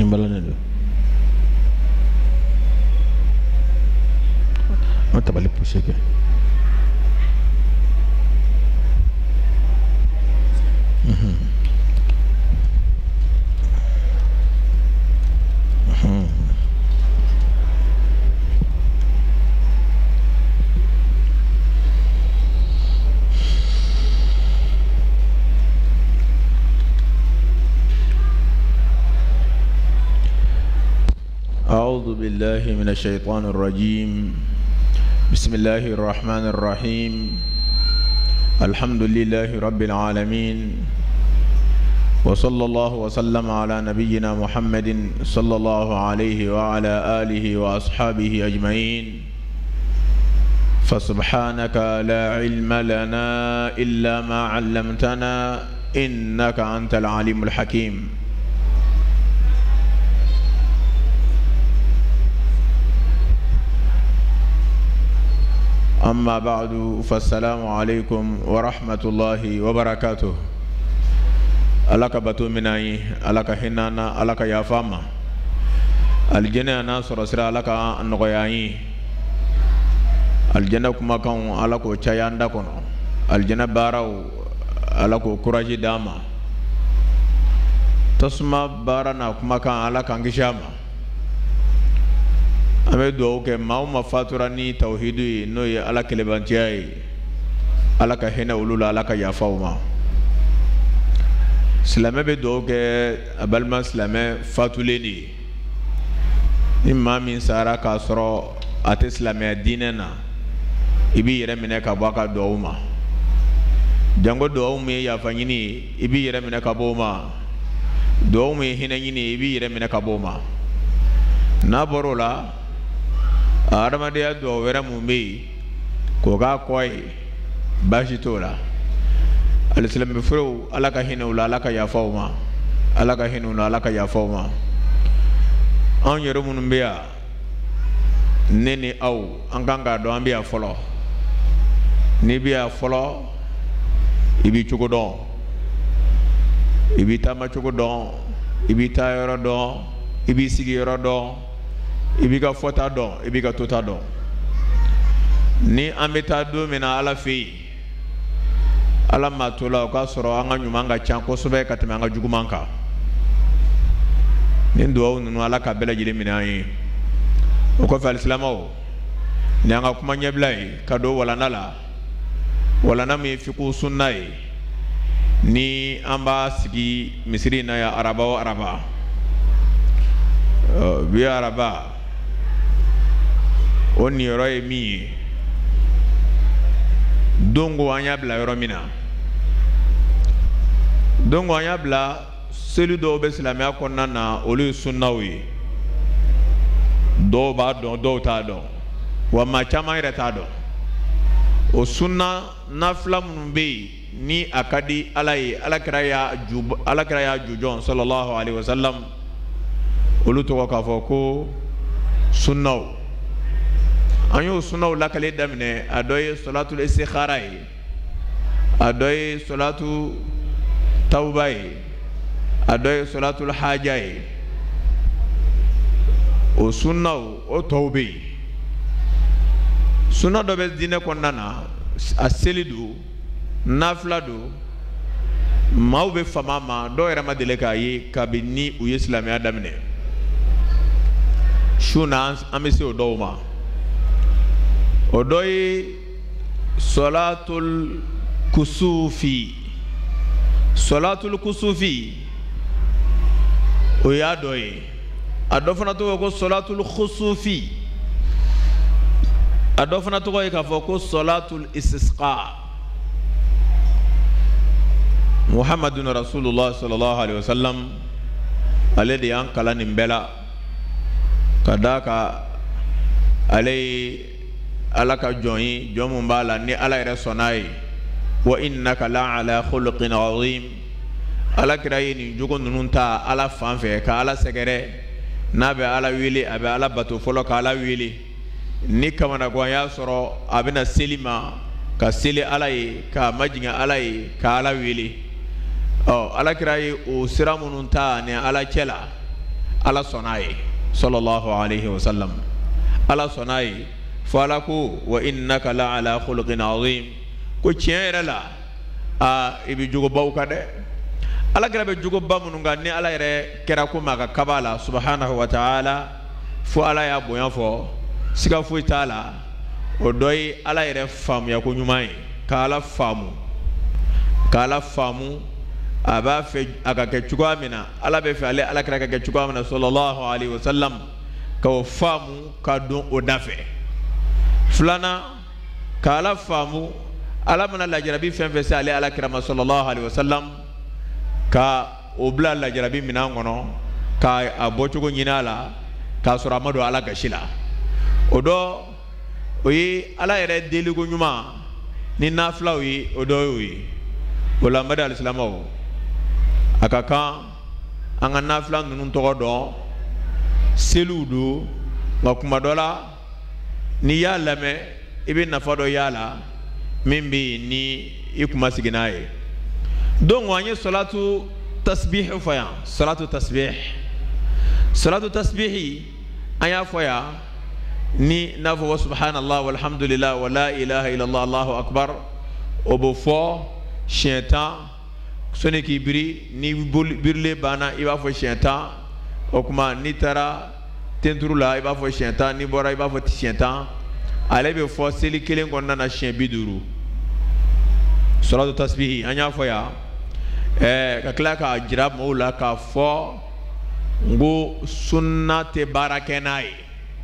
nimbalane on t'a pas les pousser que أعوذ بالله من الشيطان الرجيم بسم الله الرحمن الرحيم الحمد لله رب العالمين وصلى الله وسلم على نبينا محمد صلى الله عليه وعلى آله وأصحابه أجمعين فسبحانك لا علم لنا إلا ما علمتنا إنك أنت العليم الحكيم أما بعد فالسلام عليكم ورحمة الله وبركاته ألك بتو مناي ألك هنانا ألك يافاما الجنة ناصر سرا ألك النغياي الجنة كما كان ألك وشياندا كنو الجنة باراو ألك كراجي داما تسمى بارنا كما كان ألك أنجشاما ame do ke mauma fatura ni tauhidi no ya ala kelebantiai ala ka hena ulula ala ka yafauma silame be do ke abalma silame fatuleni imma min sara ka soro ate silame dinena ibi yere mine ka baka douma jango douma ya fanyini ibi yere mine ka boma douma hina yini ibi yere mine ka boma na borola adamadiya do wera mumbi ko ga koy bashi tola alislam be furo alaka hinu la alaka ya fawma alaka hinu la alaka ya fawma an yero mun biya neni aw an ganga do an biya folo ni biya folo ibi chugo don ibi tama chugo don ibi tayoro don ibi sigiro don ibi ka fota don ibi ka tota don ni ameta do mina ala fi ala matola ka soro anga nyumanga chanko sobe ka temanga jugumanka ni ndo nunu ala ka bela jile mina yi o ko fa islamo ni anga kuma nyeblai ka do wala nala wala na mi fiku sunnai ni amba sigi misiri na ya araba bi araba on yoro e mi dongo anya bla yoro mina dongo anya bla selu do be islamia konna na olu sunnawi do ba do ta do wa ma chama ire ta do o sunna nafla munbe ni akadi alai alakraya jujon sallallahu alaihi wasallam olu to ka foko sunnaw anyo sunnaw lakale damne adoy salatul istikhara adoy salatu tawba adoy salatul haja o sunnaw o tawbi sunna do be dine ko nana aselidu nafladu mawbe famama do era madele kayi kabini u islami adamne shuna amese odoma odoy salatul kusufi o ya doy adofana to ko salatul khusufi adofana to ko ka foko salatul istisqa muhammadun rasulullah sallallahu alaihi wasallam alladhi ankala nimbela kadaka alay alaka joyi jomum bala ni ala ira sonai wa innaka la ala khuluqin azim ala kirayini jogo nununta ala fanfe ka ala segere nabe ala wili abe ala batu folo ka ala wili ni kamana go ya soro abina selima ka seli alay ka majinga alay ka ala wili ala kirayi o siramununta ni ala chela ala sonaye sallallahu alaihi wasallam ala sonaye fala ko wa innaka la ala khuluqin azim ko tiere la a ibi jugo bawka de ala grabe jugo bamunun ga ni ala yere kera ko maga kabala subhanahu wa ta'ala fo ala ya boyan fo siga fo taala o doy ala yere fam ya ko nyumai ka ala famu aba fe aga ke jugo amina ala be fe ala kra ka ke jugo amina sallallahu alaihi wasallam ka o famu ka don o dafe fulana ka ala famu ala mana la jarabi fen fe sa ala kra sallallahu alaihi wasallam ka obla la jarabi mina ngono ka abochugo nyinala ka sura mado ala gashila odo oyi ala yere deligo nyuma ni nafla wi odo wi wala mada alislamo akaka anga nafla nunun to do seludo ngakuma dola ni ya lame ibe nafado yala mimbi ni ikuma siginaye donc wanye salatu tasbih faya salatu tasbih aya faya ni nafo subhanallah walhamdulillah wala ilaha illallah allahu akbar obofo shaitan sone ki biri ni birle bana iba fo shaitan okuma ni tara tenturula iba fo shaitan ni bora iba fo shaitan alebe fo seli kelen konna na shin biduru salatu tasbih anya faya ka kila ka jira maula ka fo ngo sunnate barakenai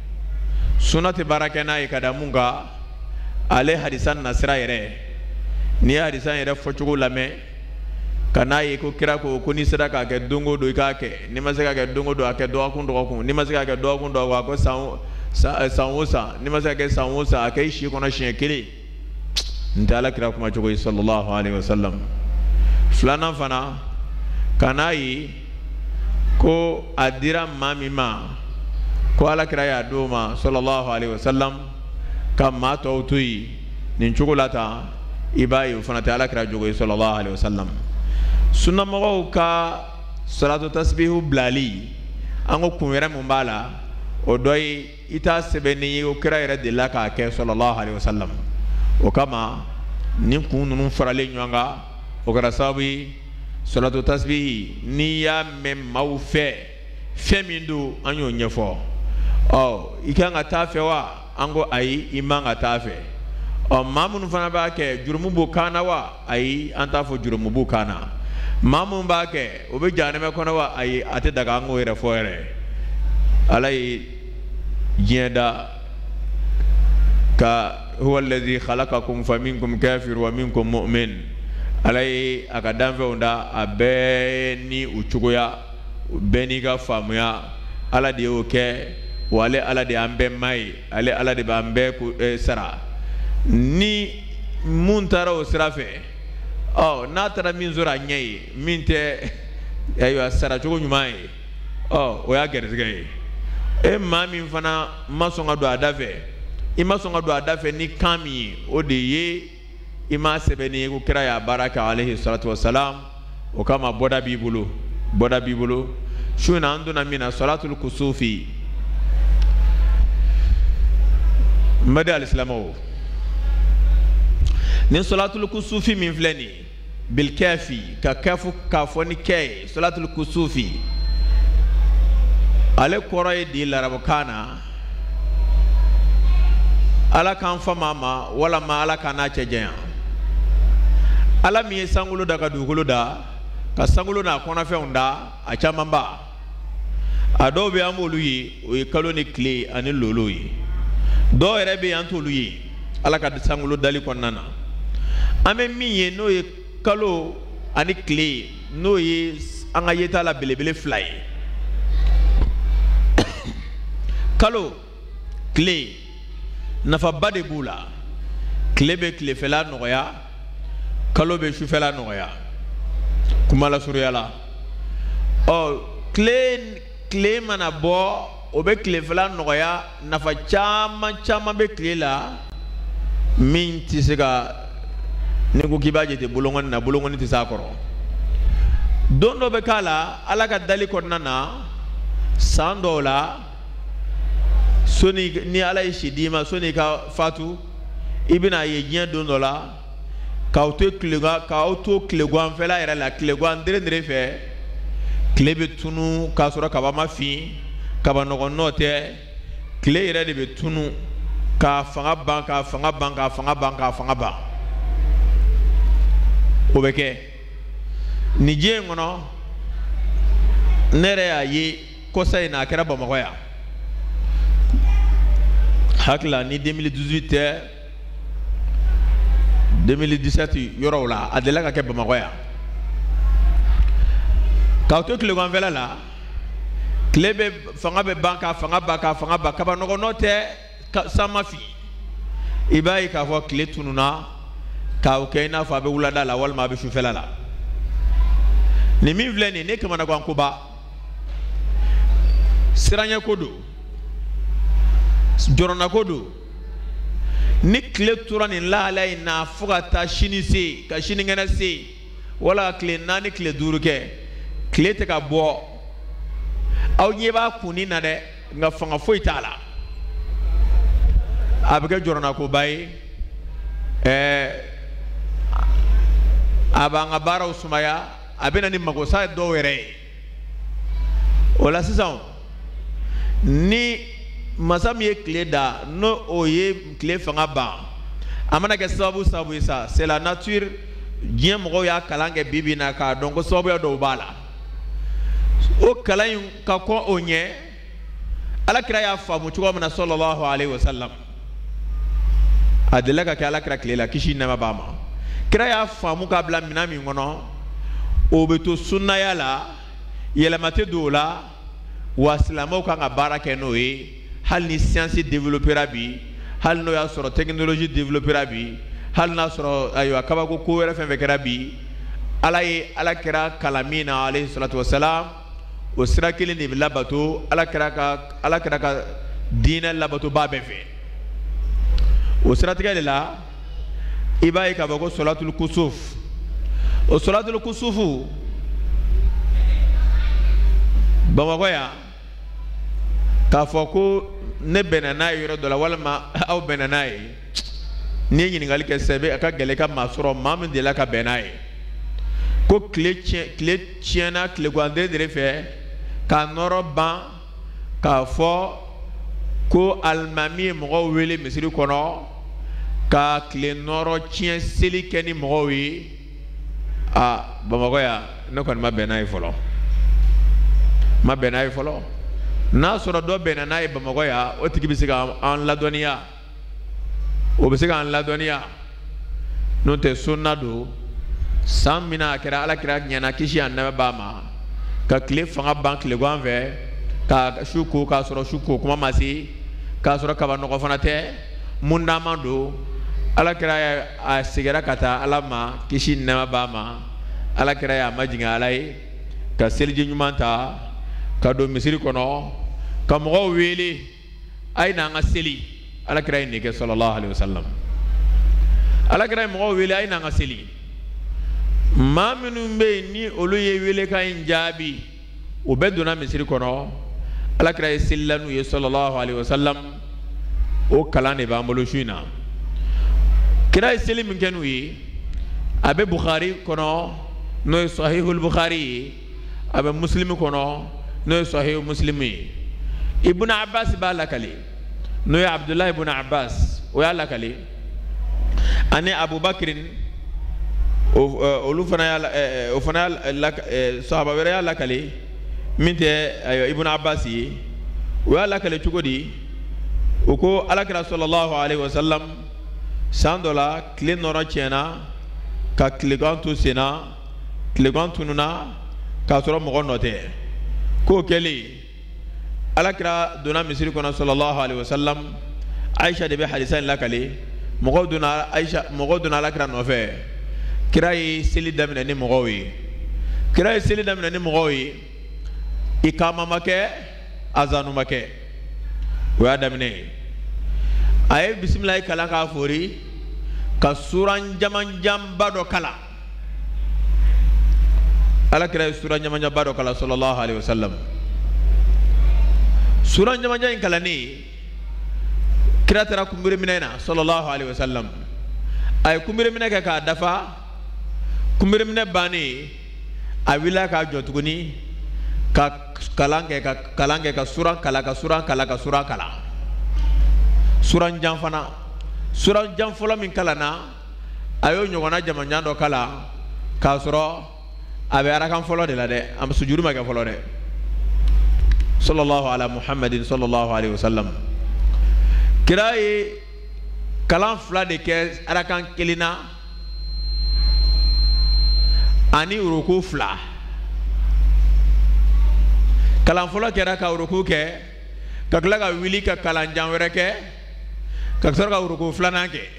kada munga ale hadisan nasira yere ni hadisan yere fo chugo lame kana yi ko kira ko ni sadaka ke dongo do ka ke ni masaka ke dongo do ake do akun ni masaka ke do akun do wa ko sanwosa ni masaka ke sanwosa ake shi kono shin kile ndala kira kuma chugo sallallahu alaihi wasallam fulana fana kana yi ko adira mamima ko ala kira ya doma sallallahu alaihi wasallam kama tawtui nin chugulata ibayi fana ta ala kira jogo sallallahu alaihi wasallam sunna mo ka salatu tasbihu blali ango kunwere mumbala o doy ita sebeni o kira ira de la ka ke sallallahu alaihi wasallam o kama nin kunun farale nyanga o kara sabi salatu tasbihi ni ya mem mawfe femindu anyo nyefo ikanga tafe wa ango ayi imanga tafe mamun fana ba ke jurumu bukana wa ayi antafo jurumu bukana mamun ba ke obe janeme kono wa ayi ate daga ango ere foere alai jenda ka huwa alladhi khalaqakum faminkum kafir wa minkum mu'min alai akadamve unda abeni uchugoya beni ga famuya ala de oke wale ala de ambe mai ale ala de bambe ku sara ni muntara o sirafe na tara min zora nyai minte ayo sara jogo nyumai o ya gerezgai mami fana masonga do adafe imasonga do adafe ni kami o de ye ima sebeni ku kira ya baraka alayhi salatu wassalam o kama boda bibulu shuna anduna mina salatul kusufi mada al-islamu ni salatul kusufi min flani bil kafi ka kafu kafoni kay salatul kusufi ale koray di larabukana ala kan famama wala ma ala kana cejeya ala mi sangulo daga dugulu da ka sangulo na kona fe onda a chamamba ado be amolu yi o kaloni clé ani lolo yi do rebe antolu yi ala ka sangulo dali konnana ame miye no ye kalo ani clé no ye anga yeta la belebele fly kalo clé nafa bade bula clé be clé fela noya kalo be shufela noya kumala suryala clé mana bo obe clé fela noya nafa chama be clé la min tisega nigo kibaje te bulongon ti sakoro dondo be kala ala ka dali konnana san dɔw la soni ni ala ye si d'i ma soni ka fatu i bɛna ye diɲɛ don dɔ la k'aw to tile ganfɛla yɛrɛ la tile gan nere fɛ tile bɛ tunu k'a sɔrɔ kaba ma fin kaba nɔgɔ nɔ tɛ tile yɛrɛ de bɛ tunu k'a fanga ban k'a fanga ban k'a fanga ban k'a fanga ban o bɛ kɛ nin diɲɛ in kɔnɔ ne yɛrɛ y'a ye kɔsa in na a kɛra Bamakɔ yan hakila ni 2018 tɛ 2017 yɔrɔw la a delila ka kɛ Bamakɔ yan k'aw to tileganfɛla la tile bɛ fanga bɛ ban k'a fanga ban k'a fanga ban kaba nɔgɔ nɔ tɛ san ma fin i b'a ye k'a fɔ tile tununa k'aw kɛ i n'a fɔ a bɛ wulada la walima a bɛ sufɛla la nin min filɛ nin ne kamanagan koba siranɲɛ ko don jɔrɔna ko don ni tile tora nin lahala in na fo ka taa sini se ka sinikɛnɛ se wala ka tile 4 tile 5 kɛ tile tɛ ka bɔ aw ɲɛ b'a kunni na dɛ nka fanga foyi t'a la a bɛ kɛ jɔrɔna koba ye a b'an ka baaraw sumaya a bɛ na ni magosa dɔw yɛrɛ ye o la sisan ni masa min ye tile da n'o o ye tile fanga ban a mana kɛ sababu ye sa c'est la nature diɲɛ mɔgɔw y'a kalan kɛ bi bi in na k'a dɔn ko sababuya dɔw b'a la o kalan in ka kɔn o ɲɛ alakira y'a faamu cogo min na sallallahu alaihi wasallam a delila ka kɛ alakira tile la kisi nɛɛma b'a ma kira y'a faamu k'a bila minɛn min kɔnɔ o bɛ to sunnaya la yɛlɛma tɛ don o la wa silamɛw kan ka baara kɛ n'o ye hali ni science développera bi hali n'o y'a sɔrɔ technologie développera bi hali n'a sɔrɔ ayiwa kabako ko wɛrɛ fɛn fɛn kɛra bi ala ye alakira kalan min na alayhi salatu wasalam o sira kelen de bɛ labato alakira ka diinɛ labato baa bɛɛ fɛ o siratigɛ de la i b'a ye k'a fɔ ko solatul kusuf o solatul kusufu Bamakɔ yan k'a fɔ ko ne bɛnna n'a ye yɔrɔ dɔ la walima aw bɛnna n'a ye n'i ye ɲininkali kɛ sɛbɛ a ka gɛlɛn ka maa sɔrɔ maa min delila ka bɛn n'a ye ko tile tiɲɛna tile gandere fɛ k'a nɔrɔ ban k'a fɔ ko alimami ye mɔgɔw wele misiri kɔnɔ ka tile nɔrɔ tiɲɛ seli kɛ ni mɔgɔw ye Bamakɔ yan ne kɔni ma bɛn n'a ye fɔlɔ ma bɛn n'a ye fɔlɔ n'a sɔrɔ dɔ bɛnna n'a ye Bamakɔ yan o tigi bɛ se k'an ladɔnniya o bɛ se k'an ladɔnniya n'o tɛ sunna don san min na a kɛra alakira ɲɛna kisi a nɛmɛ b'a ma ka tile fanga ban tile gan fɛ ka su ko k'a sɔrɔ su ko kuma ma se k'a sɔrɔ kaba nɔgɔ fana tɛ mun dama don alakira a seginna ka taa ala ma kisi nɛmɛ b'a ma alakira y'a majigin ala ye ka seliji ɲuman ta ka don misiri kɔnɔ ka mɔgɔw wele a ye n'an ka seli alakira ye nin kɛ sallallahu alaihi wasallam alakira ye mɔgɔw wele a ye n'an ka seli maa minnu bɛ yen ni olu ye welekan in jaabi o bɛɛ donna misiri kɔnɔ alakira ye selila n'u ye sallallahu alaihi wasallam o kalan de b'an bolo su in na kira ye seli min kɛ n'u ye a bɛ Bukhari kɔnɔ n'o ye sahihul Bukhari ye a bɛ Muslim kɔnɔ n'o ye sahihu Muslim ye Ibn Abbas b'a lakale n'o ye Abdullah ibn Abbas o y'a lakale ani Abubakirin olu fana y'a sahaba wɛrɛ y'a lakale min tɛ Ibn Abbas ye o y'a lakale cogo di o ko alakira sallallahu alaihi wasallam san dɔ la tile nɔrɔ tiɲɛna ka tilegan to sen na tilegan tununa k'a sɔrɔ mɔgɔ nɔ tɛ k'o kɛlen alakira donna misiri kɔnɔ sallallahu alaihi wasallam Aisha de bɛ hadisa in lakale mɔgɔw donna alakira nɔfɛ kira ye seli daminɛ ni mɔgɔw ye kira ye seli daminɛ ni mɔgɔw ye ikama ma kɛ azanu ma kɛ o y'a daminɛ ye a ye bisimilayi kalan k'a fori ka suran jamanjanba dɔ kalan alakira ye suran jamanjanba dɔ kalan sallallahu alaihi wasallam sura jamanja in kalani kira tara kumbire minena sallallahu alaihi wasallam ay kumbire mineka ka dafa kumbire mine bani awila ka jotuguni ka kalange ka sura kala ka sura kala suran janfala min kalana ayo nyogona jamanja do kala ka sura abe arakan folo de la de am sujuru ma ga folo de sallallahu ala muhammadin sallallahu alaihi wasallam kirai kalam fla de ke arakan kelina ani uruku fla kalam folo kera ka uruku ke ka kala ka wili ka kalan janwere ke ka sor ka uruku fla na ke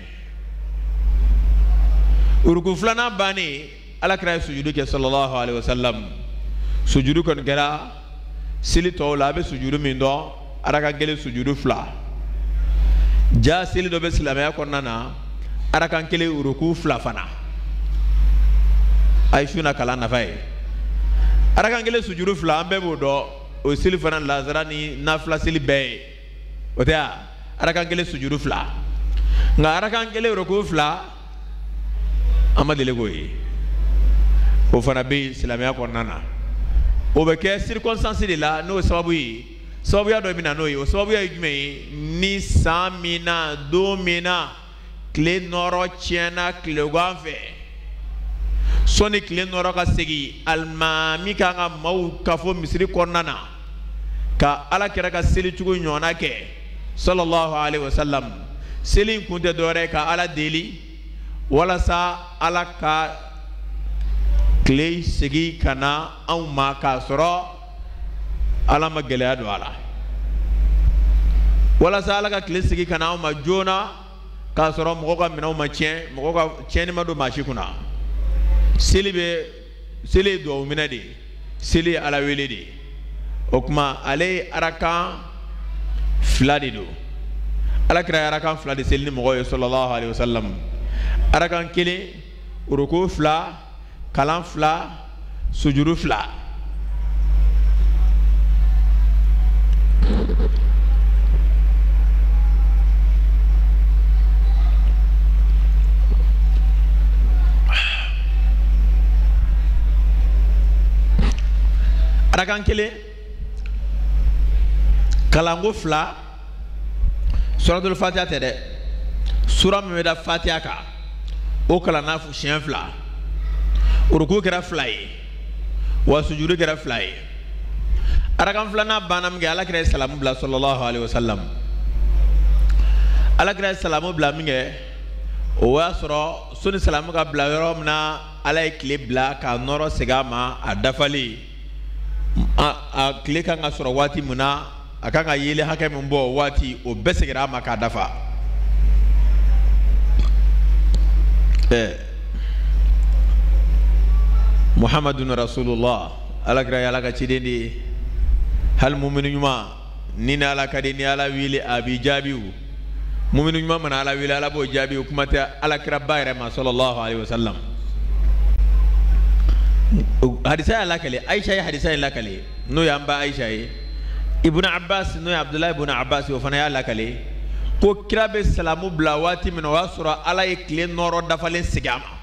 uruku fla na bani ala kira sujudu ke sallallahu alaihi wasallam sujudu kon kera sili to la be sujudu min do araka gele sujudu fla ja sili do be silama ko nana araka kele uruku fla fana ay shuna kala na fay araka gele sujudu fla ambe bodo o sili fana lazarani na fla sili be otea araka gele sujudu fla nga araka gele uruku fla amadele goyi o fana be silama ko nana o be ke circonstance de la no sababu ya do bina no o sababu ya jume ni samina domina kle noro chena kle gwanfe soni kle noro ka segi almami ka nga mau kafo misri konana ka ala kira ka seli chugo nyona ke sallallahu alaihi wasallam seli kunte dore ka ala deli wala sa ala ka kle segi kana au ma ka soro ala ma gelaya do ala wala sa ala ka kle segi kana au ma jona ka soro mo ko mina ma chen mo ko chen ma do ma shikuna seli do mina de seli ala wele de okuma ale araka fladi do ala kira araka fladi seli ni mo ko sallallahu alaihi wasallam araka kele uruku fla kalam fla sujuru fla arakan kele kalango fla suratul fatiha tede sura memeda fatiha ka o kalana fu chien fla uruku kera fly wa sujudu kera fly arakan flana banam ge ala kira salamu bla sallallahu alaihi wasallam ala kira salamu bla minge o wa soro suni salamu ka bla yoro mna ala ikle bla ka noro segama adafali a kle kan ga soro wati muna aka ga yele haka mun bo wati o besegira maka dafa muhammadun rasulullah ala kira ala ka cidendi hal mu'minu nyuma nina ala kadeni ala wili abi jabiu mu'minu nyuma mana ala wili ala bo jabiu kuma ta ala kira bayre ma sallallahu alaihi wasallam hadisa ala kale aisha ya hadisa ala kale no ya amba aisha yi ibnu abbas no ya abdullah ibn abbas wa fana ya ala kale ko kira be salamu blawati min wasura ala ikle noro dafalen sigama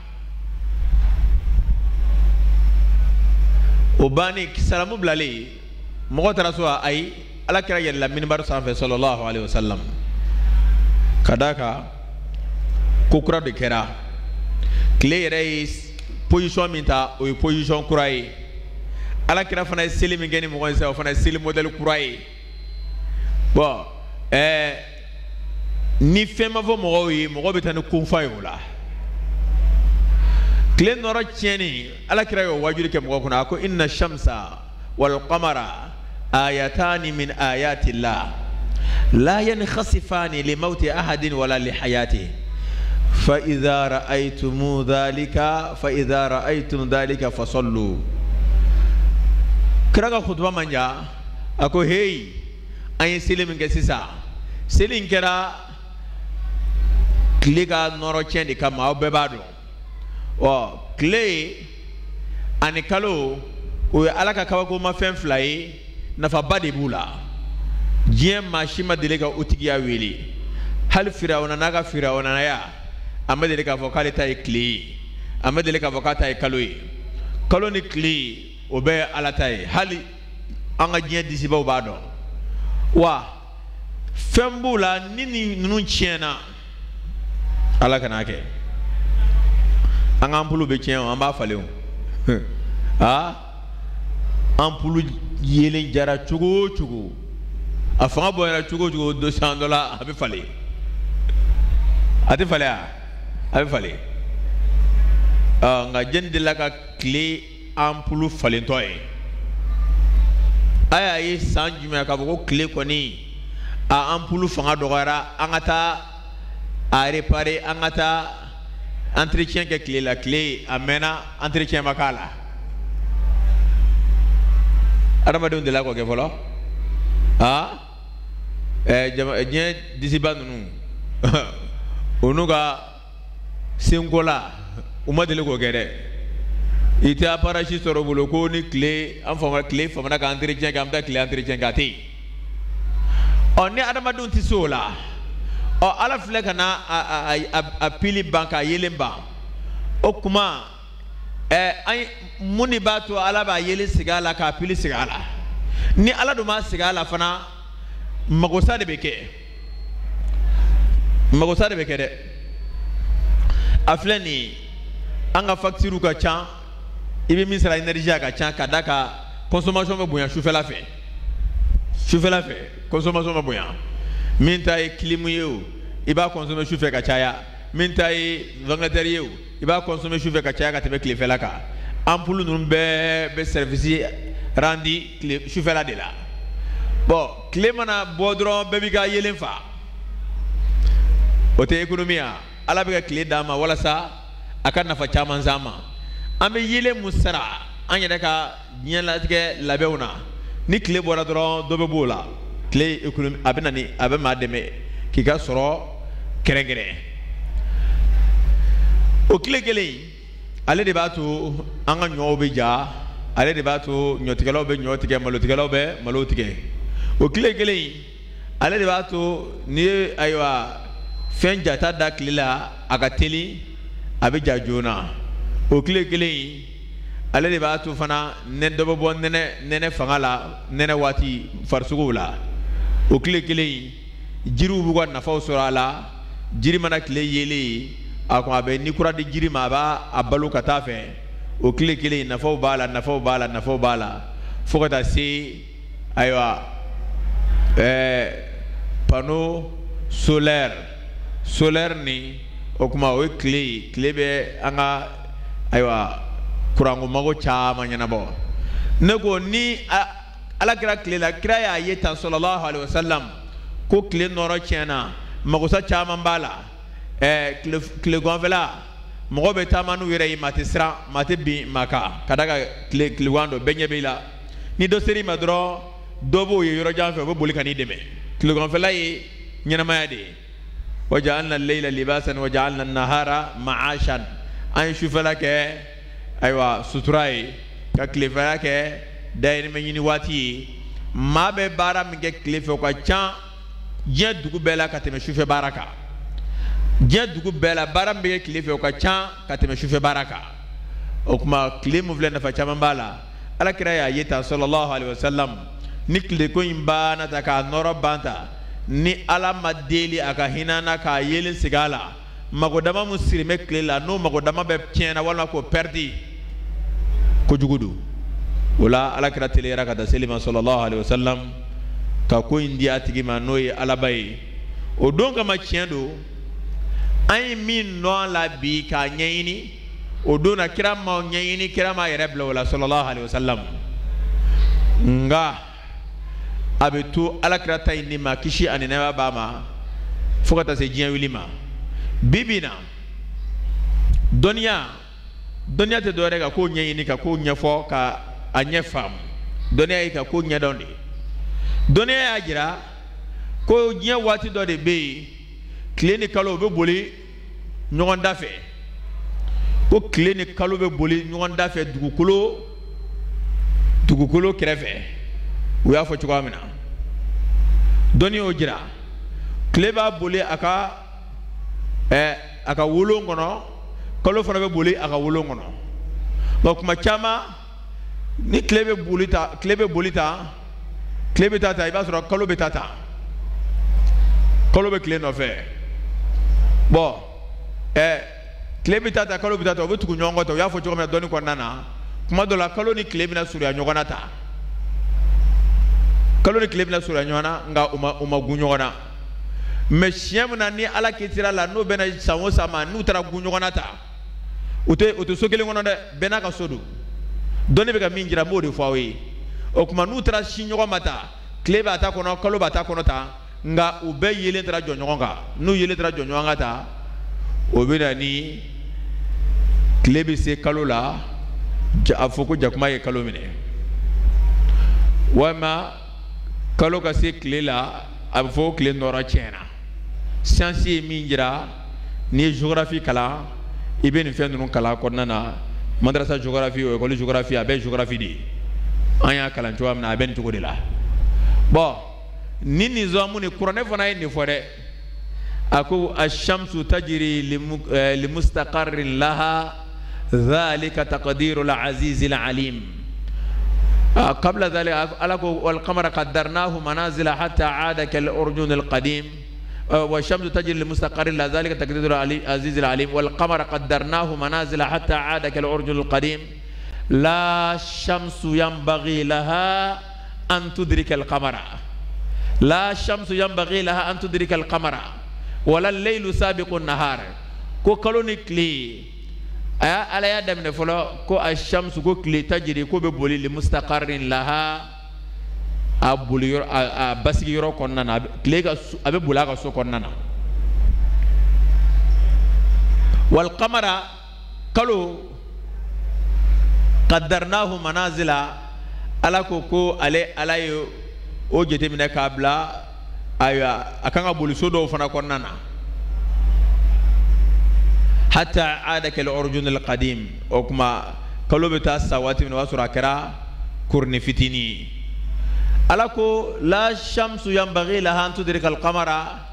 obani salamu blali mogo taraswa ay ala kira yalla minbar sanfe sallallahu alaihi wasallam kadaka kokura de kera clé reis position minta o position kurai ala kira fana selimi ngeni mogo sa fana selim model kurai bon ni fema vo mogo yi mogo betani kunfa yola clé noro tieni ala kira yo wajuri ke mogo kuna ko inna shamsa wal qamara آياتان من آيات الله لا ينخسفان لموت أحد ولا لحياته فإذا رأيتم ذلك فصلوا كراغا خطبة من جاء أكو هي أي سلم كسيسا سلم كرا كليغا نورو تشندي كما أو ببادو و كلي أني كالو وعلاكا كواكو ما فين فلاي nafa bade bula diɲɛ maa si ma deli ka o tigiya wele hali firawuna n'a ka firawunaya a ma deli k'a fɔ k'ale ta ye tile ye a ma deli k'a fɔ k'a ta ye kalo ye kalo ni tile o bɛɛ ye ala ta ye hali an ka diɲɛ disibaw b'a dɔn wa fɛn b'u la ni ninnu tiɲɛna ala kan'a kɛ an ka ampulu bɛ tiɲɛ o an b'a falen o ampulu yelen jara cogo o cogo a fanga bonyana cogo o cogo dɔ san dɔ la a bɛ falen a tɛ falen a bɛ falen nka jɛni delila ka tile ampulu falentɔ ye a y'a ye san jumɛn k'a fɔ ko tile kɔni a ampulu fanga dɔgɔyara an ka taa a réparer an ka taa entretien kɛ tile la tile a mɛnna entretien ma k'a la adamadenw delila k'o kɛ fɔlɔ diɲɛ disiba ninnu o n'u ka senko la u ma deli k'o kɛ dɛ i tɛ appareil sɔrɔ u bolo ko ni tile an tile famana ka entretien kɛ an bɛ taa tile entretien kɛ a tɛ yen ni adamadenw tɛ se o la ala filɛ ka na a pili ban k'a yelen ban o kuma mun de b'a to ala b'a yelen sigi a la k'a pili sigi a la ni ala dun m'a sigi a la fana magosa de bɛ kɛ dɛ a filɛ nin ye an ka facture ka ca i bɛ min sara énergie a ka ca ka da ka consommation bɛ bonya sufɛla fɛ consommation bɛ bonya min ta ye clim ye o i b'a consommer sufɛ ka caya min ta ye ventilateur ye o i b'a consommer sufɛ ka caya ka tɛmɛ tilefɛla kan ampoule ninnu bɛɛ bɛ service rendi sufɛla de la bon tile mana bɔ dɔrɔn bɛɛ b'i ka yelen fa o tɛ économie ya ala bɛ ka tile d'an ma walasa a ka nafa caman s'an ma an bɛ yelen mun sara an yɛrɛ ka diɲɛlatigɛ labɛnw na ni tile bɔra dɔrɔn dɔ bɛ b'o la tile économie a bɛ maa dɛmɛ k'i ka sɔrɔ kɛrɛnkɛrɛn o tile kelen ale de b'a to an ka ɲɔw bɛ ja ale de b'a to ɲɔtigɛlaw bɛ ɲɔ tigɛ malotigɛlaw bɛ malo tigɛ o tile kelen ale de b'a to n'i ye ayiwa fɛn jata da tile la a ka teli a bɛ ja joona o tile kelen ale de b'a to fana dɔ bɛ bɔ nɛnɛ fanga la nɛnɛ waati farisogow la o tile kelen jiriw b'u ka nafaw sɔrɔ a la jiri mana tile yelen a kun a bɛ ni kura di jiri ma a b'a balo ka taa fɛ o tile kelen nafaw b'a la fo ka taa se ayiwa panneau solaire ni o kuma o ye tile bɛ an ka ayiwa kuranko mago caman ɲɛnabɔ ne ko ni ala kira tile la kira y'a ye tan sallallahu alaihi wasallam ko tile nɔrɔ tiɲɛna magosa caman b'a la tile gɔnfɛla mɔgɔ bɛ taama n'u yɛrɛ ye maa tɛ siran maa tɛ bin maa kan ka da ka tile gan dɔ bɛɛ ɲɛ b'i la ni dɔ ser'i ma dɔrɔn dɔ b'o ye yɔrɔ jan fɛ o bɛ boli ka n'i dɛmɛ tile gɔnfɛla ye ɲɛnamaya de ye wa ja'alna al-layla libasan wa ja'alna an-nahara ma'ashan an ye sufɛla kɛ ayiwa sutura ye ka tilefɛla kɛ dayirimɛ ɲini waati ye maa bɛ baara min kɛ tile fɛ o ka ca diɲɛ dugu bɛɛ la ka tɛmɛ sufɛ baara kan diɲɛ dugu bɛɛ la baara min bɛ kɛ tile fɛ o ka ca ka tɛmɛ sufɛ baara kan o kuma tile mun filɛ nafa caman b'a la alakira y'a ye tan sallallahu alaihi wasallam ni tileko in banna ta k'a nɔrɔ ban ta ni ala ma deli a ka hinɛ na k'a yelen sigi a la magodama mun siri bɛ tile la n'o magodama bɛ tiɲɛna walima k'o pɛridi kojugu don o la alakira teliyara ka taa seli ma sallallahu alaihi wasallam ka ko in di a tigi ma n'o ye alaba ye o don kama tiɲɛ don an ye min nɔ la bi k'a ɲɛɲini o don na kira ma ɲɛɲini kira ma yɛrɛ bila o la sallallahu alaihi wasallam nka a bɛ to alakira ta in ni ma kisi ani nɛɛma b'a ma fo ka taa se diɲɛ wuli ma bi bi in na dɔnniya tɛ dɔwɛrɛ ka ko ɲɛɲini ka ko ɲɛfɔ ka a ɲɛ faamu dɔnniya ye ka ko ɲɛdɔn de dɔnniya y'a jira ko diɲɛ waati dɔ de bɛ yen tile ni kalo o bɛ boli ɲɔgɔn da fɛ ko tile ni kalo bɛ boli ɲɔgɔn da fɛ dugukolo kɛrɛfɛ u y'a fɔ cogoya min na dɔnni y'o jira tile b'a boli a ka wolon kɔnɔ kalo fana bɛ boli a ka wolon kɔnɔ nka kuma caman ni tile bɛ boli ta tile bɛ taa i b'a sɔrɔ kalo bɛ taa kalo bɛ tile nɔfɛ bɔn tile bɛ taa kalo bɛ taa o bɛ tugu ɲɔgɔn kɔ u y'a fɔ cogo min na dɔnni kɔnɔna na kuma dɔ la kalo ni tile bɛna surunya ɲɔgɔn na ta kalo ni tile bɛna surunya ɲɔgɔn na nka u ma gun ɲɔgɔn na mɛ siɲɛ min na ni ala kitira la n'o bɛna san o san ma n'u taara gun ɲɔgɔn na ta u tɛ so kelen kɔnɔ dɛ bɛɛ n'a ka so don dɔnni bɛ ka min jira n b'o de fɔ aw ye o tuma n'u taara si ɲɔgɔn ma ta tile b'a ta kɔnɔ kalo b'a ta kɔnɔ ta nka u bɛɛ yelen taara jɔ ɲɔgɔn kan n'u yelen taara jɔ ɲɔgɔn kan ta o bɛ na ni tile bɛ se kalo la a fɔ ko jakuma ye kalo minɛ walima kalo ka se tile la a bɛ fɔ ko tile nɔrɔ tiɲɛna siyansi ye min jira n'i ye géographie kalan i bɛ nin fɛn ninnu kalan kɔnɔna na madrasa géographie o école géographie a bɛɛ ye géographie de ye an y'a kalan cogoya min na a bɛ nin cogo de la bon ni nizamu ni kuranɛ fana ye nin fɔ dɛ a ko ash-shamsu tajri li mustaqarrin laha dhalika taqdirul azizil alim قبل ذلك والقمر قدرناه منازل حتى عاد كالأرجون القديم والشمس تجري لمستقر لها ذلك تقدير العزيز العليم والقمر قدرناه منازل حتى عاد كالأرجون القديم لا شمس ينبغي لها أن تدرك القمر لا شمس ينبغي لها أن تدرك القمر ولا الليل سابق النهار كو كلونيك لي ala y'a daminɛ fɔlɔ ko ash-shamsu ko tile tajiri ko bɛ boli li mustaqarrin laha a boli yɔrɔ a basigi yɔrɔ kɔnɔna na tile ka a bɛ boli a ka so kɔnɔna na wal qamara kalo qaddarnahu manazila ala ko ala ye o jateminɛ k'a bila ayiwa a kan ka boli so dɔw fana kɔnɔna na حتى عاد كالأرجون القديم وكما كلو بتا سواتي من واسورا كرا كورني فتيني ألاكو لا شمس ينبغي لها أن تدرك القمر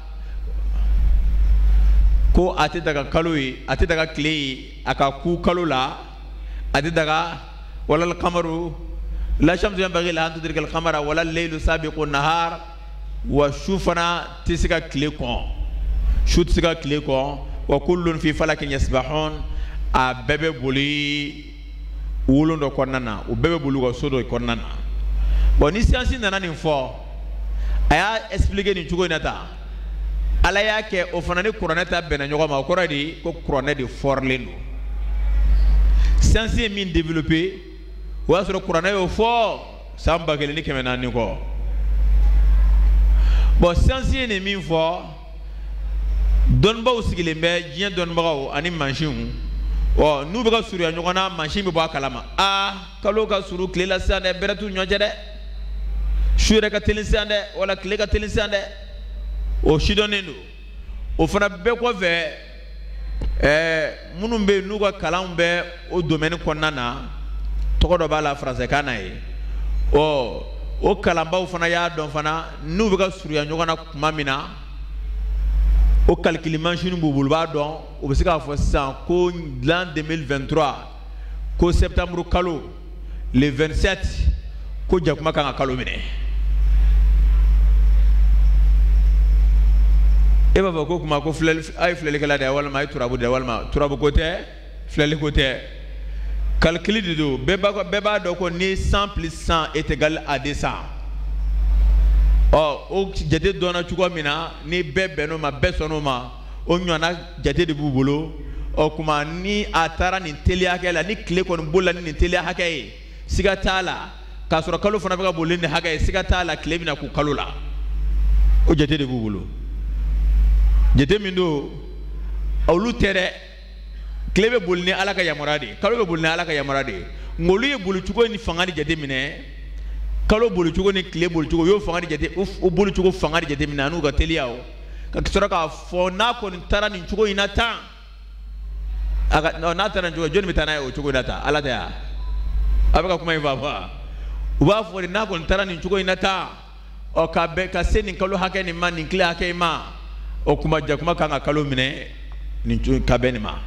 كو أتدغا كلوي أتدغا كلي أكا كو كلولا أتدغا ولا القمر لا شمس ينبغي لها أن تدرك القمر ولا الليل سابق النهار وشوفنا تسكا كليكون شو تسكا كليكون وكل في فلك يسبحون أبebe boli wulon do konnana o bebe boli ko sodo konnana bon ni science nana nin fo aya expliquer ni chugo nata ala ya ke o fana ni kuraneta bena nyogo ma ko radi ko kurane de forlendo science min développer wa so kurane o fo samba gele ni kemena ni ko bon science ni min fo dɔnnibaw sigilen bɛ diɲɛ dɔnnibagaw ani mansinw n'u bɛ ka surunya ɲɔgɔn na mansin bɛ bɔ a kalama kalo ka suru tile la sisan dɛ bɛrɛ t'u ɲɔgɔn cɛ dɛ su yɛrɛ ka teli sisan dɛ wala tile ka teli sisan dɛ o sidɔnnen don o fana bɛɛ kɔfɛ minnu bɛ yen n'u ka kalanw bɛ o domaine kɔnɔna na tɔgɔ dɔ b'a la faransikan na ye o kalanbaw fana y'a dɔn fana n'u bɛ ka surunya ɲɔgɔn na tuma min na o calcul machine b'u bolo b'a dɔn o bɛ se k'a fɔ sisan ko l'an 2023 ko septembre kalo le 27 ko jakuma kan ka kalo minɛ e b'a fɔ ko kuma ko a ye filɛlikɛla de ye walima a ye turabu de ye walima turabu ko tɛ filɛli ko tɛ calcul de don bɛɛ b'a dɔn ko ni 100 plus 100 est égal à 200 o jate dɔnna cogo min na ni bɛɛ bɛnn'o ma bɛɛ sɔnn'o ma o ɲɔgɔnna jate de b'u bolo kuma ni a taara nin teliya hakɛ la ni tile kɔni bolila ni nin teliya hakɛ ye siga t'a la k'a sɔrɔ kalo fana bɛ ka boli ni hakɛ ye siga t'a la tile bɛna k'u kalo la o jate de b'u bolo jate min don olu tɛ dɛ tile bɛ boli ni ala ka yamaruya de ye kalo bɛ boli ni ala ka yamaruya de ye nka olu ye bolicogo ni fanga de jate minɛ kalo bolicogo ni tile bolicogo u y'o fanga de jate o bolicogo fanga de jate minɛ n'u ka teliya o ka sɔrɔ k'a fɔ n'a kɔni taara nin cogo in na tan n'a taara nin cogo jɔnni bɛ taa n'a ye o cogo in na tan ala tɛ yan a bɛ ka kuma in faamu wa u b'a fɔ de n'a kɔni taara nin cogo in na tan o ka be ka se nin kalo hakɛ nin ma nin tile hakɛ ma o kuma jakuma kan ka kalo minɛ nin ka bɛn nin ma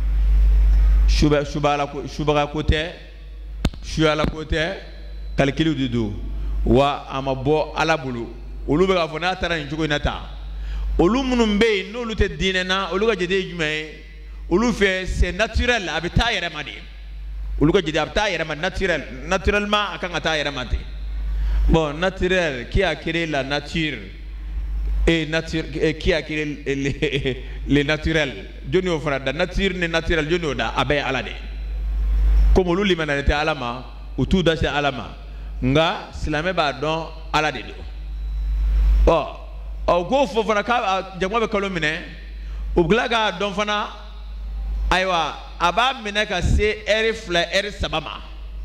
subaga ko tɛ suyala ko tɛ kalikiliw de don wa a ma bɔ Ala bolo olu bɛ k'a fɔ n'a taara nin cogo in na tan olu minnu bɛ yen n'olu tɛ diinɛ na olu ka jate ye jumɛn ye olu fɛ c'est naturel a bɛ taa yɛrɛ ma de olu ka jate a bɛ taa yɛrɛ ma naturellement a kan ka taa yɛrɛ ma ten bon naturel qui a créé la nature et qui a créé les naturels joni o fana da nature ni naturel joni o da a bɛɛ ye Ala de comme olu limanalen tɛ Ala ma u t'u da se Ala ma nga silamɛ b'a dɔn Ala de don ɔ ko fɔ fana k'a jakuma bɛ kalo minɛ u bila k'a dɔn fana ayiwa a b'a minɛ ka se ɛri 2 ɛri 3 ma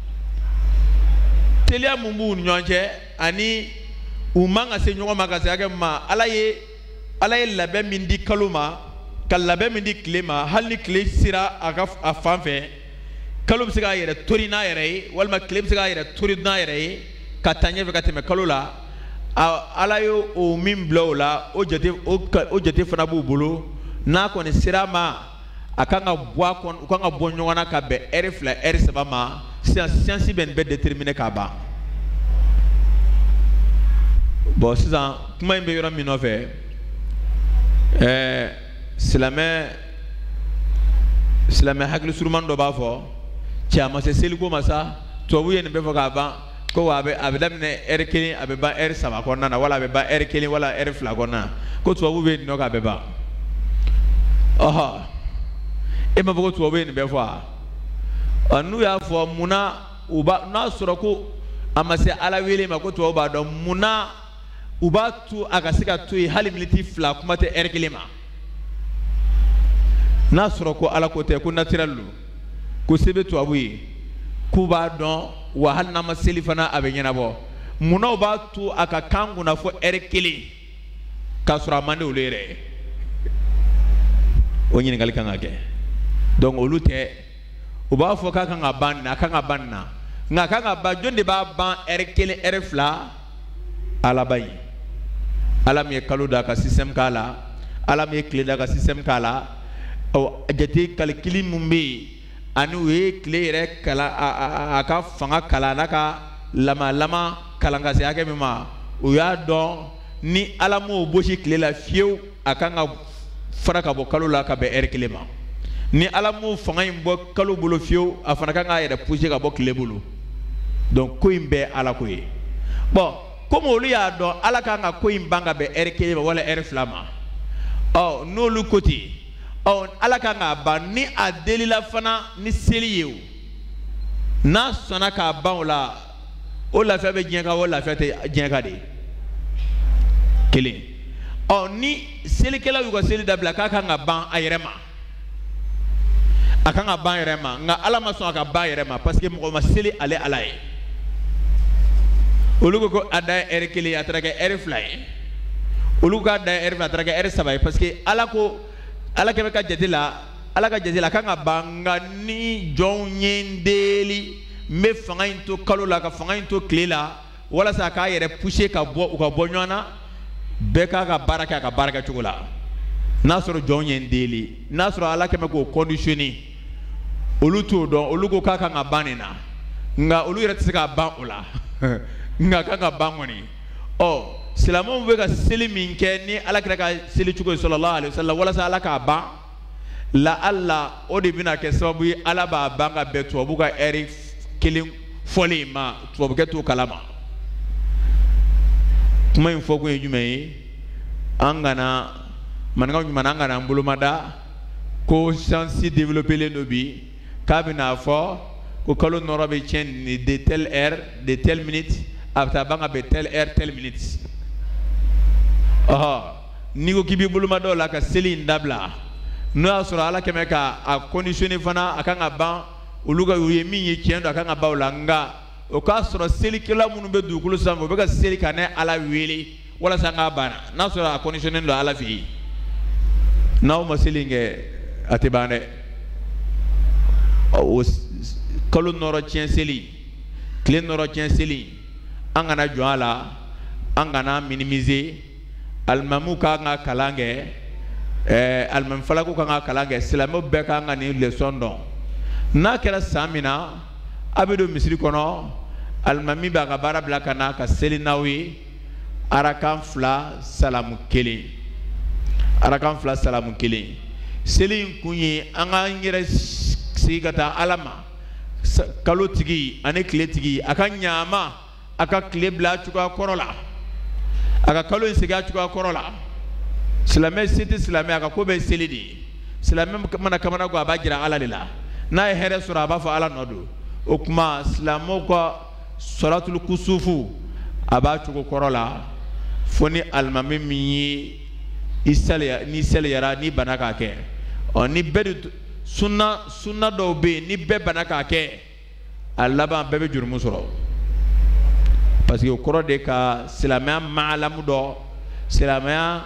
teliya mun b'u ni ɲɔgɔn cɛ ani u man ka se ɲɔgɔn ma ka se hakɛ min ma Ala ye labɛn min di kalo ma ka labɛn min di tile ma hali ni tile sera a fan fɛ kalo bɛ se k'a yɛrɛ tori n'a yɛrɛ ye walima tile bɛ se k'a yɛrɛ tori n'a yɛrɛ ye ka taa ɲɛfɛ ka tɛmɛ kalo la Ala ye o min bila o la o jate fana b'u bolo n'a kɔni sera ma a kan ka bɔ a kɔnɔ u kan ka bɔ ɲɔgɔn na ka bɛn ɛri 2 ɛri 3 ma siyansi bɛ nin bɛɛ déterminer k'a ban bon sisan kuma in bɛ yɔrɔ min nɔfɛ silamɛ hakili suruman dɔ b'a fɔ cɛ a ma se seliko ma sa tubabu ye nin bɛɛ fɔ k'a ban ko a bɛ daminɛ ɛri 1 a bɛ ban ɛri 3 kɔnɔna na wala a bɛ ban ɛri 1 wala ɛri 2 kɔnɔna na ko tubabu bɛ nin nɔ k'a bɛ ban e ma fɔ ko tubabu ye nin bɛɛ fɔ a n'u y'a fɔ munna n'a sɔrɔ ko a ma se Ala wele ma ko tubabu b'a dɔn munna u b'a to a ka se ka to yen hali miniti 2 kuma tɛ ɛri 1 ma n'a sɔrɔ ko Ala ko tɛ ko naturel don ko se bɛ tubabu ye k'u b'a dɔn wa hali n'a ma seli fana a bɛ ɲɛnabɔ munna u b'a to a ka kan kunna fɔ ɛri 1 k'a sɔrɔ a man di olu yɛrɛ ye o ɲininkali kan ka kɛ donc olu tɛ u b'a fɔ k'a kan ka ban nin na a kan ka ban nin na nka a kan ka ban jɔn de b'a ban ɛri 1 ɛri 2 Ala ba ye Ala min ye kalo da ka système k'a la Ala min ye tile da ka système k'a la jate kalikili mun bɛ yen ani u ye tile yɛrɛ kalan a ka fanga kalan n'a ka lama kalan ka se hakɛ min ma u y'a dɔn ni Ala m'o bosi tile la fiyewu a kan ka fara ka bɔ kalo la ka bɛn ɛri 1 ma ni Ala m'o fanga in bɔ kalo bolo fiyewu a fana kan k'a yɛrɛ pousser ka bɔ tile bolo donc ko in bɛɛ Ala ko ye bon comme olu y'a dɔn Ala kan ka ko in ban ka bɛn ɛri 1 ma wala ɛri 2 ma n'olu ko ten Ala kan k'a ban ni a delila fana ni seli ye o n'a sɔnna k'a ban o la o lafiya bɛ diɲɛ kan o lafiya tɛ diɲɛ kan de kelen ni selikɛlaw y'u ka seli dabila k'a kan ka ban a yɛrɛ ma a kan ka ban yɛrɛ ma nka Ala ma sɔn a ka ban yɛrɛ ma parce que mɔgɔ ma seli ale Ala ye olu ko a da ye ɛri 1 a taara kɛ ɛri 2 ye olu k'a da ye ɛri 2 a taara kɛ ɛri 3 ye parce que Ala kɛ bɛ ka jate la Ala ka jate la a kan ka ban nka ni jɔnw ye n deli n bɛ fanga in to kalo la ka fanga in to tile la walasa a k'a yɛrɛ pousser ka bɔ u ka bɔ ɲɔgɔn na bɛɛ k'a ka baara kɛ a ka baara kɛcogo la n'a sɔrɔ jɔnw ye n deli n'a sɔrɔ Ala kɛ bɛ k'o conditionner olu t'o dɔn olu ko k'a kan ka ban nin na nka olu yɛrɛ tɛ se k'a ban o la nka a kan ka ban kɔni silamɛw bɛ ka seli min kɛ ni Alakira ka seli cogo ye sallallahu alaihi wasallam walasa Ala k'a ban la Allah o de bɛna kɛ sababu ye Ala b'a ban ka bɛn tubabu ka ɛri 1 fɔli ma tubabukɛ t'o kalama kuma in fɔ kun ye jumɛn ye an kana maninkaw ɲuman an kana an bolomada ko science développée do bi k'a bɛna fɔ ko kalo nɔrɔ bɛ tiɲɛ ni de telle heure de telle minute a bɛ taa ban ka bɛn telle heure telle minute n'i ko k'i b'i bolomada o la ka seli in dabila n'o y'a sɔrɔ Ala kɛmɛ ka a conditionner fana a kan ka ban olu ka u ye min ye tiɲɛ don a kan ka ban o la nka o k'a sɔrɔ selikɛla minnu bɛ dugukolo sanfɛ u bɛ ka seli ka ne Ala wele walasa an k'a ban n'a sɔrɔ a conditionner don Ala fɛ yen n'aw ma seli kɛ a tɛ ban dɛ o kalo nɔrɔ tiɲɛ seli tile nɔrɔ tiɲɛ seli an kana jɔn a la an kana minimiser alimamu ka kan ka kalan kɛ alimamifalaku ka kan ka kalan kɛ silamɛw bɛɛ ka kan ka nin leçon dɔn n'a kɛra san min na a bɛ don misiri kɔnɔ alimami b'a ka baara bila ka na ka seli n'aw ye arakan 2 salamu 1 arakan 2 salamu 1 seli in kun ye an ka yɛrɛ sigi ka taa Ala ma kalo tigi ani tile tigi a ka ɲaama a ka tile bila cogoya kɔrɔ la a ka kalo in segi a cogoya kɔrɔ la silamɛ se tɛ silamɛ a ka ko bɛ seli de ye silamɛ mana kamana gan a b'a jira Ala de la n'a ye hɛrɛ sɔrɔ a b'a fɔ Ala nɔ don o tuma silamɛw ka sɔlatul kusufu a b'a cogo kɔrɔ la fo ni alimami min ye ni seliyara ni bana k'a kɛ ni bɛɛ de sunna dɔw bɛ yen ni bɛɛ bana k'a kɛ a laban bɛɛ bɛ jurumu sɔrɔ parce que o kɔrɔ de ka silamɛya maalamu dɔ silamɛya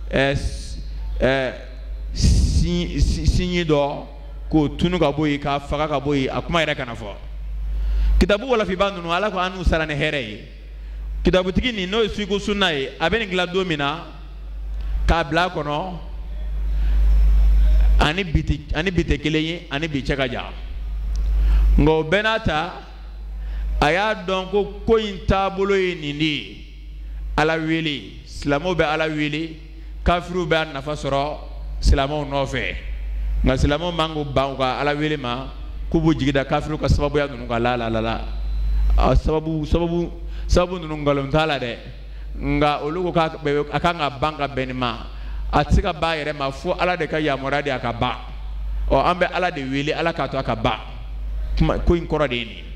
sinyi dɔ k'o tunu ka bɔ yen k'a faga ka bɔ yen a kuma yɛrɛ kana fɔ kitabu walafiba ninnu Ala ko an n'u sara ni hɛrɛ ye kitabutigi nin n'o ye suiko sunna ye a bɛ nin dilan don min na k'a bila a kɔnɔ ani bi tɛ kelen ye ani bi cɛ ka jan nka o bɛɛ n'a ta a y'a dɔn ko in taabolo ye nin de ye Ala wele silamɛw bɛ Ala wele kafiriw bɛ a nafa sɔrɔ silamɛw nɔfɛ nka silamɛw man k'u ban u ka Ala wele ma k'u b'u jigi da kafiriw ka sababuya ninnu kan la sababu ninnu nkalon t'a la dɛ nka olu ko a kan ka ban ka bɛn nin ma a tɛ se ka ban a yɛrɛ ma fo Ala de ka yamaruya de a ka ban an bɛ Ala de wele Ala k'a to a ka ban ko in kɔrɔ de ye nin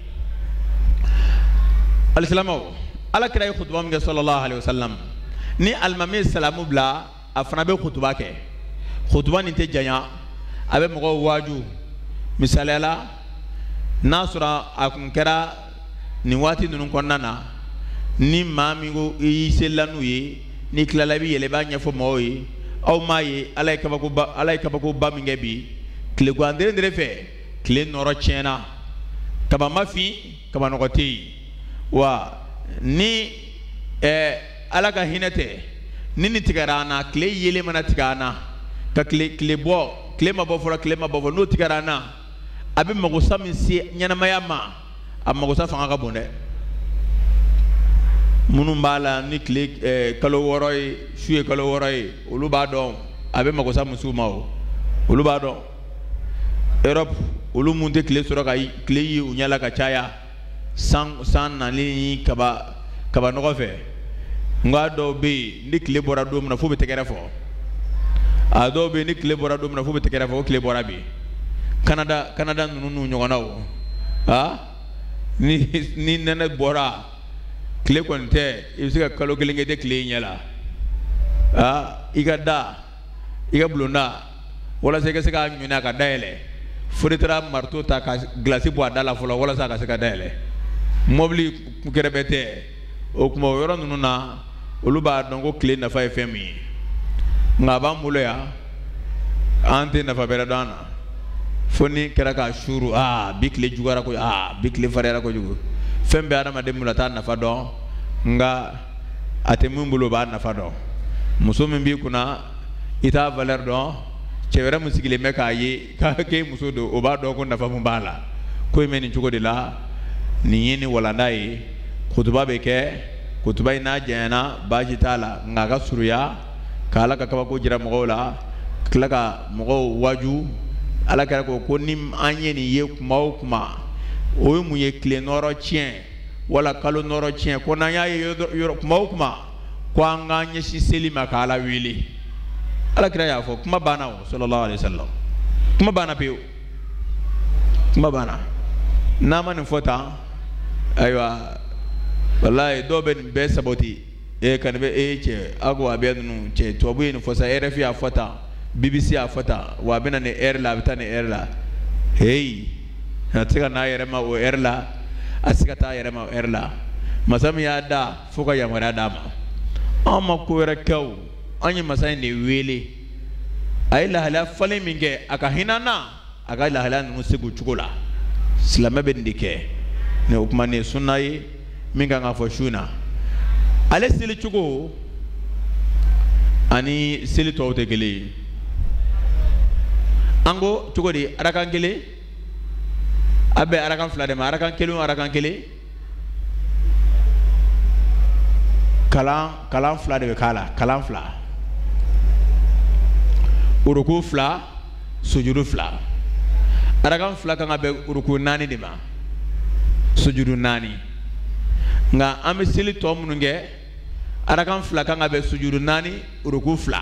alisilamɛw Ala kira ye kutuba min kɛ sallallahu alaihi wasallam ni alimami ye salamu bila a fana bɛ kutuba kɛ kutuba nin tɛ janya a bɛ mɔgɔw waaju misaliyala n'a sɔrɔ a kun kɛra nin waati ninnu kɔnɔna na ni maa min ko i y'i selila n'u ye n'i tilala i bɛ yɛlɛ i b'a ɲɛfɔ mɔgɔw ye aw m'a ye Ala ye kabakoba min kɛ bi tile gandere fɛ tile nɔrɔ tiɲɛna kaba ma fin kaba nɔgɔ tɛ yen wa ni Ala ka hinɛ tɛ ni nin tigɛra an na tile yelen mana tigɛ an na ka tile ma bɔ fɔlɔ n'o tigɛra an na a bɛ magosa min se ɲɛnamaya ma a magosa fanga ka bon dɛ minnu b'a la ni tile kalo 6 ye su ye kalo 6 ye olu b'a dɔn a bɛ magosa musow ma o olu b'a dɔn Europe olu mun tɛ tile sɔrɔ ka tile ye u ɲɛ la ka caya san nali kaba nɔgɔ fɛ nka dɔw bɛ yen ni tile bɔra don min na fo bɛ tɛgɛrɛ fɔ a dɔw bɛ yen ni tile bɔra don min na fo bɛ tɛgɛrɛ fɔ o tile bɔra bi Canada ninnu n'u ɲɔgɔnnaw ni nɛnɛ bɔra tile kɔni tɛ i bɛ se ka kalo 1 kɛ tɛ tile ɲɛ la i ka da i ka bulonda walasa i ka se ka ɲɔni a ka dayɛlɛ fo de taara marteau ta ka glace bɔ a da la fɔlɔ walasa a ka se ka dayɛlɛ mobili kɛrɛfɛ tɛ o tuma o yɔrɔ ninnu na olu b'a dɔn ko tile nafa ye fɛn min ye nka a b'an bolo yan an tɛ nafa bɛrɛ dɔn an na fo ni kɛra ka suru bi tile juguyara ko bi tile fariyara kojugu fɛn bɛɛ adamaden bolo a t'a nafa dɔn nka a tɛ min bolo o b'a nafa dɔn muso min b'i kunna i t'a valeur dɔn cɛ wɛrɛ min sigilen bɛ k'a ye k'a k'e muso don o b'a dɔn ko nafa mun b'a la ko in bɛ nin cogo de la nin ye nin walanda ye kutuba bɛ kɛ kutuba in n'a janyana baasi t'a la nka a ka surunya ka Ala ka kabako jira mɔgɔw la ka tila ka mɔgɔw waaju Ala kɛra ko ni an ye nin ye kuma o kuma o ye mun ye tile nɔrɔ tiɲɛ wala kalo nɔrɔ tiɲɛ ko n'an y'a ye kuma o kuma ko an k'an ɲɛsin seli ma ka Ala wele Ala kira y'a fɔ kuma banna o sallallahu alaihi wasallam kuma banna pewu kuma banna n'a ma nin fɔ tan ayiwa wallahi dɔw bɛ nin bɛɛ saboti kan bɛ cɛ a ko a bɛ ninnu cɛ tubabu ye nin fɔ sa RFI y'a fɔ tan BBC y'a fɔ tan wa a bɛ na nin heure la a bɛ taa nin heure la hey a tɛ se ka n'a yɛrɛ ma o heure la a tɛ se ka taa a yɛrɛ ma o heure la masa min y'a da fo ka yamaruya d'a ma an ma ko wɛrɛ kɛ o an ye masa in de wele a ye lahalaya falen min kɛ a ka hinɛ na a ka lahalaya ninnu segu cogo la silamɛ bɛ nin de kɛ o kuma nin ye sunna ye min kan ka fɔ su na ale seli cogo ani seli tɔw tɛ kelen ye. An ko cogo di arakan kelen a bɛ arakan fila de ma, arakan kelen o arakan kelen kalan fila de bɛ k'a la, kalan fila, uruku fila, sujudu fila. Arakan fila kan ka bɛn uruku 4 de ma, sujudu 4. Nka an bɛ seli tɔ minnu kɛ arakan fila kan ka bɛn sujudu 4, uruku 2.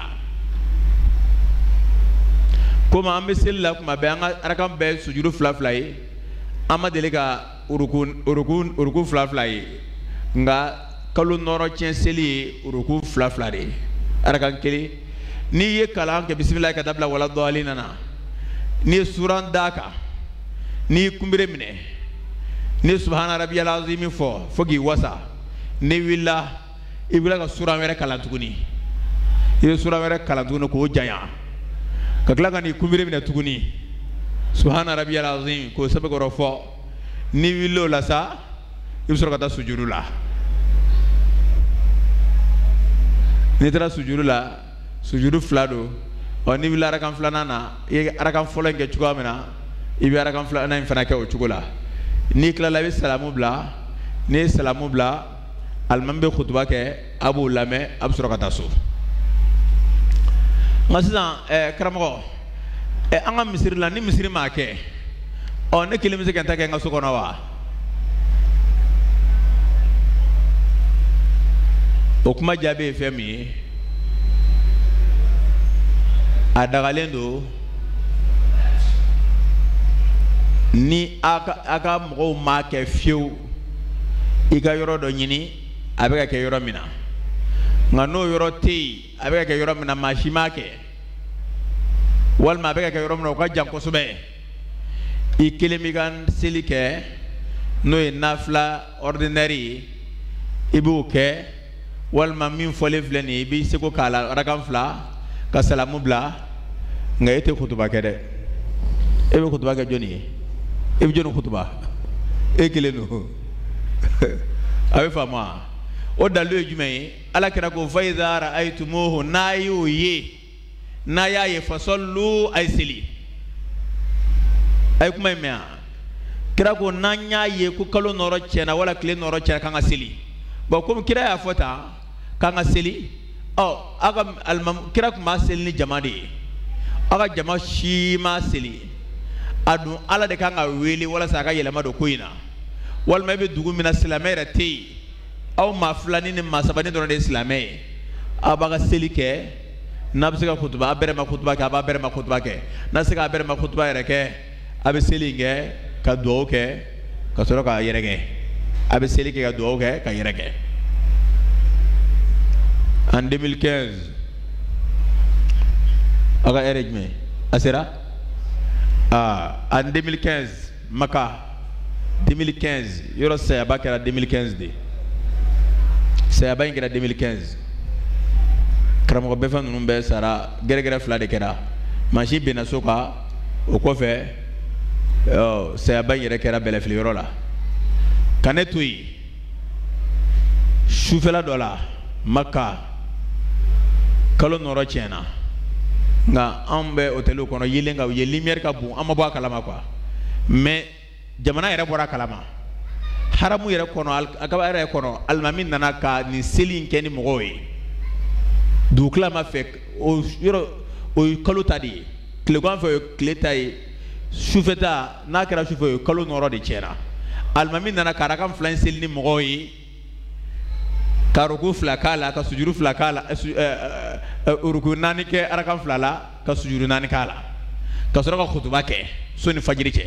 Komi an bɛ seli la kuma bɛɛ an ka arakan bɛɛ sujudu 2 ye, an ma deli ka uruku 2 ye. Nka kalo nɔrɔ tiɲɛ seli ye uruku 2 de ye, arakan kelen. N'i ye kalan kɛ bisimilahi ka taa bila wala dɔɔnin na, n'i ye suran d'a kan, n'i ye kunbere minɛ, n'i ye subahana rabiyal azimi fɔ fo k'i wasa, n'i wulila i bɛ ka suran wɛrɛ kalan tuguni, i bɛ suran wɛrɛ kalan tuguni k'o janya, ka tila ka n'i kunbere minɛ tuguni, subahana rabiyal azimi k'o sɛbɛkɔrɔ fɔ, n'i wulila o la sa i bɛ sɔrɔ ka taa sujudu la. N'i taara sujudu la, sujudu 2 don. N'i wulila arakan 2nan na, i ye arakan fɔlɔ in kɛ cogoya min na, i bɛ arakan 2nan in fana kɛ o cogo la. N'i tilala i bɛ salamu bila, n'i ye salamu bila, alimami bɛ kutuba kɛ, a b'o lamɛn, a bɛ sɔrɔ ka taa so. Nka sisan karamɔgɔ, an ka misiri la ni misiri m'a kɛ, ne kelen bɛ se ka n ta kɛ n ka so kɔnɔ wa? O kuma jaabi ye fɛn min ye, a dagalen don ni a ka mɔgɔw m'a kɛ fiyewu, i ka yɔrɔ dɔ ɲini a bɛ ka kɛ yɔrɔ min na, nka n'o yɔrɔ tɛ yen a bɛ ka kɛ yɔrɔ min na maa si m'a kɛ, walima a bɛ ka kɛ yɔrɔ min na o ka jan kosɛbɛ, i kelen b'i ka seli kɛ n'o ye nafila ordinaire ye, i b'o kɛ, walima min fɔlen filɛ nin ye i b'i seko k'a la arakan 2 ka salamu bila, nka e tɛ kutuba kɛ dɛ, e bɛ kutuba kɛ jɔnni ye? E bɛ jɔnni kutuba? E kelen don. A bɛ faamu wa? O dalilu ye jumɛn ye? Ala kira ko fa iza ra'aytumuhu, n'a y'o ye, n'a y'a ye fasallu, a ye seli. A ye kuma in mɛn wa? Kira ko n'an y'a ye ko kalo nɔrɔ tiɲɛna wala tile nɔrɔ tiɲɛna k'an ka seli. Bon komi kira y'a fɔ tan k'an ka seli, kira tun b'a seli ni jama de ye, aw ka jama si ma seli, a dun Ala de kan ka wele walasa a ka yɛlɛma don ko in na, walima i bɛ dugu min na silamɛ yɛrɛ tɛ yen, aw maa 2 ni maa 3 dɔrɔn de ye silamɛ ye, aw b'a ka seli kɛ, n'a bɛ se ka kutuba a bɛrɛ ma kutuba kɛ, a b'a bɛrɛ ma kutuba kɛ, n'a se k'a bɛrɛ ma kutuba yɛrɛ kɛ, a bɛ seli in kɛ ka dugawu kɛ ka sɔrɔ k'a yɛrɛkɛ, a bɛ seli kɛ ka dugawu kɛ ka yɛrɛkɛ. En 2015 a ka hɛrɛ jumɛn a sera? En 2015 Maka 2015 yɔrɔ sayaba kɛra 2015 de, sayaba in kɛra 2015, karamɔgɔ bɛɛ fɛn ninnu bɛɛ sara, gɛrɛgɛrɛ 2 de kɛra, mansin benna so kan, o kɔfɛ sayaba in yɛrɛ kɛra bɛlɛfili yɔrɔ la. Ka ne to yen sufɛla dɔ la Maka, kalo nɔrɔ tiɲɛna, nka anw bɛ hôteliw kɔnɔ yelen kan, u ye lumière ka bon, an ma bɔ a kalama quoi, mais jamana yɛrɛ bɔra a kalama, haramu yɛrɛ kɔnɔ, Akaba yɛrɛ kɔnɔ, alimami nana ka nin seli in kɛ ni mɔgɔw ye, dugukila ma fɛ, o yɔrɔ o ye kalo ta de ye, tilegan fɛ o ye tile ta ye, sufɛ ta n'a kɛra sufɛ o ye kalo nɔrɔ de tiɲɛna, alimami nana ka arakan 2 in seli ni mɔgɔw ye, ka ruku 2 k'a la, ka sujudu 2 k'a la, ruku 4 kɛ arakan 2 la, ka sujudu 4 k'a la, ka sɔrɔ ka kutuba kɛ soni fajiri cɛ.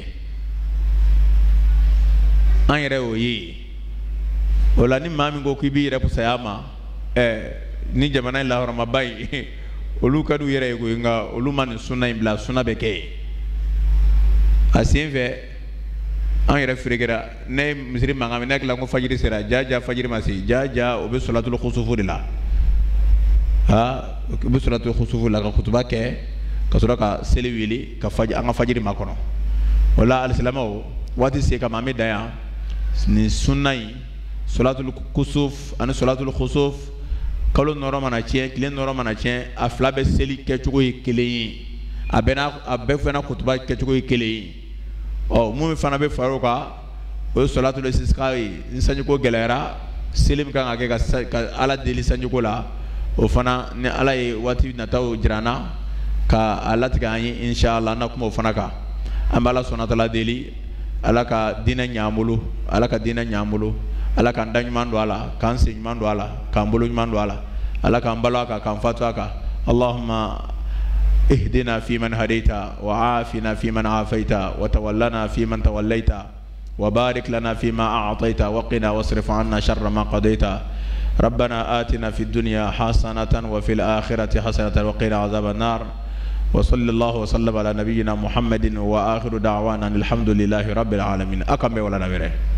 An yɛrɛ y'o ye, o la ni maa min ko k'i b'i yɛrɛ pusaya ma, ni jamana in lahɔrɔmaba in olu ka d'u yɛrɛ ye koyi, nka olu ma nin sunna in bila, sunna bɛ kɛ yen. A sen fɛ an yɛrɛ feerekɛra, ne misiri mankan mɛn, ne hakili la ko fajiri sera, ja fajiri ma se, ja o bɛ solatul khusufu de la, u bɛ solatul khusufu la ka kutuba kɛ ka sɔrɔ ka seli wuli ka an ka fajiri makɔnɔ. O la alisilamɛw, waati se kama an bɛ dan yan, nin sunna in salatul kusuf ani salatul khusuf kalo nɔrɔ mana tiɲɛ tile nɔrɔ mana tiɲɛ a fila bɛ seli kɛcogo ye kelen ye a bɛɛ fana kutuba kɛcogo ye kelen ye mun fana bɛ far'o kan o ye salatul istisqa ye ni sanjiko gɛlɛyara seli min kan ka kɛ ka ala deli sanjiko la o fana ni ala ye waati nataw jira an na ka a latigɛ an ye inshallah an na kuma o fana kan an bɛ ala sɔnna tala deli ala ka diinɛ ɲɛ an bolo ala ka diinɛ ɲɛ an bolo ala k'an da ɲuman don a la k'an sen ɲuman don a la k'an bolo ɲuman don a la ala k'an balo a kan k'an fatu a kan allahumma اهدنا فيمن هديت وعافنا فيمن عافيت وتولنا فيمن توليت وبارك لنا فيما أعطيت وقنا واصرف عنا شر ما قضيت ربنا آتنا في الدنيا حسنة وفي الآخرة حسنة وقنا عذاب النار وصلى الله وسلم على نبينا محمد وآخر دعوانا الحمد لله رب العالمين أكمل ولا نبره